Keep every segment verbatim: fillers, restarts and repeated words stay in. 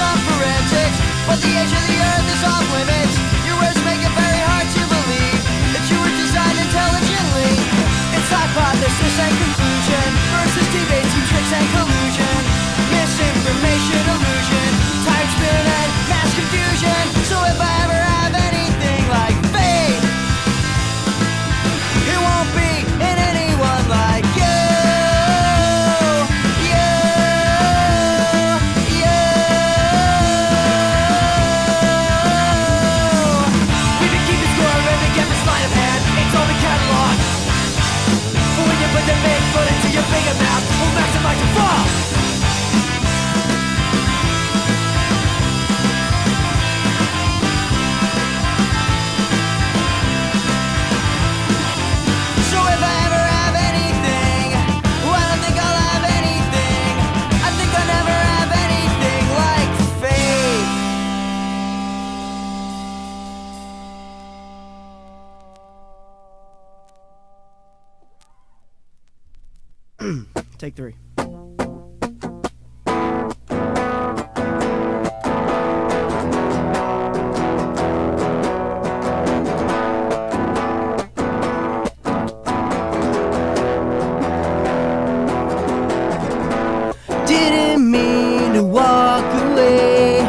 on forensics, but the age of the earth is off limits. Your words make it very hard to believe that you were designed intelligently. It's hypothesis and conclusion versus debate, team tricks and collusion, misinformation, illusion, tired spin and mass confusion. So if I ever have anything like faith, it won't be in anyone like you. You, you. We've been keeping score of every campus line of hand. It's all been cataloged. But when you put the big foot into your finger mouth, we'll maximize your fall. Take three. Didn't mean to walk away.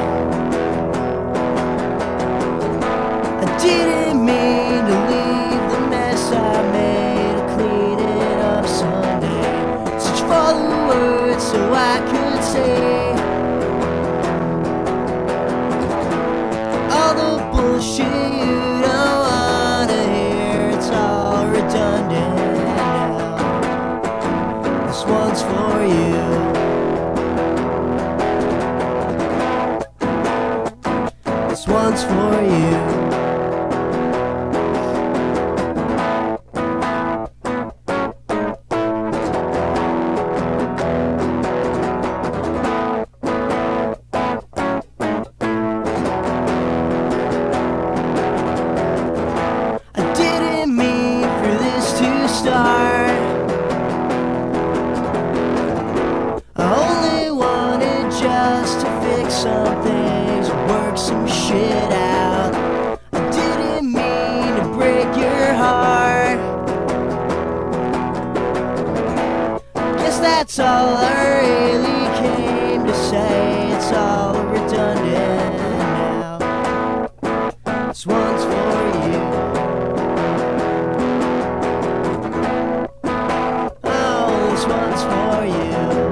I didn't mean to leave the mess I made. I clean it up someday. Search for the words so I could say all the bullshit you don't wanna hear. It's all redundant now. This one's for you. This one's for you. I didn't mean for this to start. I only wanted just to fix some things, work some shit out. I didn't mean to break your heart. Guess that's all I really came to say. It's all redundant now. This one's for you. Oh, this one's for you.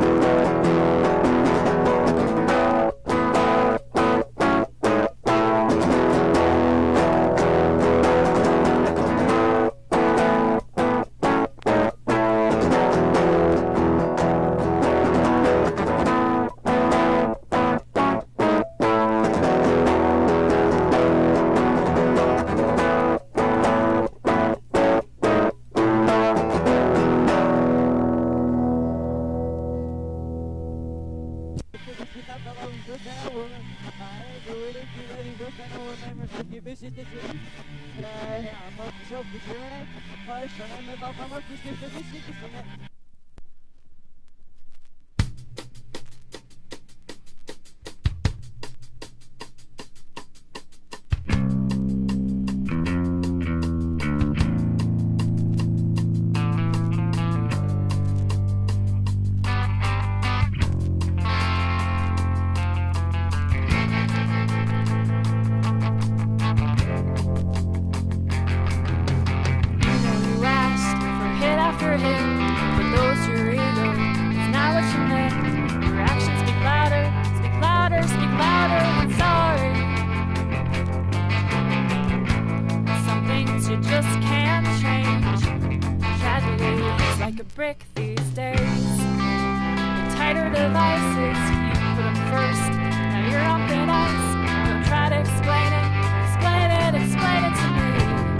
Brick these days. The tighter devices, you put them first. Now you're on thin ice. Don't try to explain it. Explain it, explain it to me.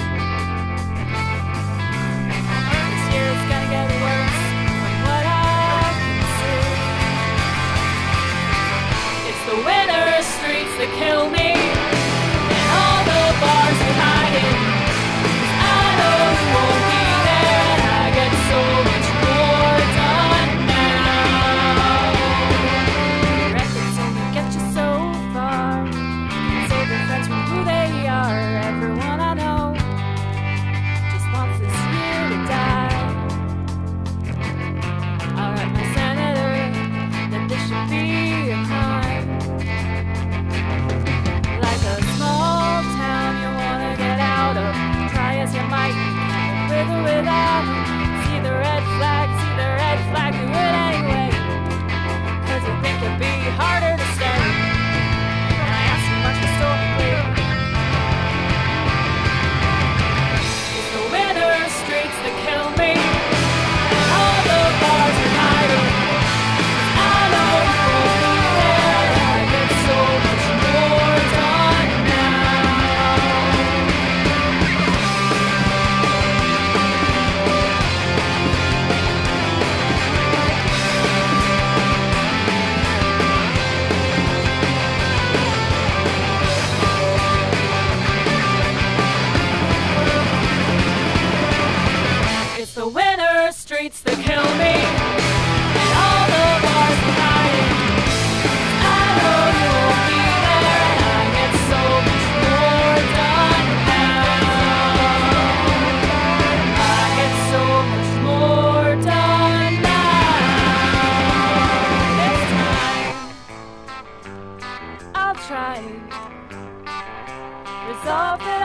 This year is gonna get worse from what I can see. It's the winter streets that kill me, and all the bars we hide in. 'Cause I know you won't be there, and I get so much more done now. Records only get you so night. Resolved that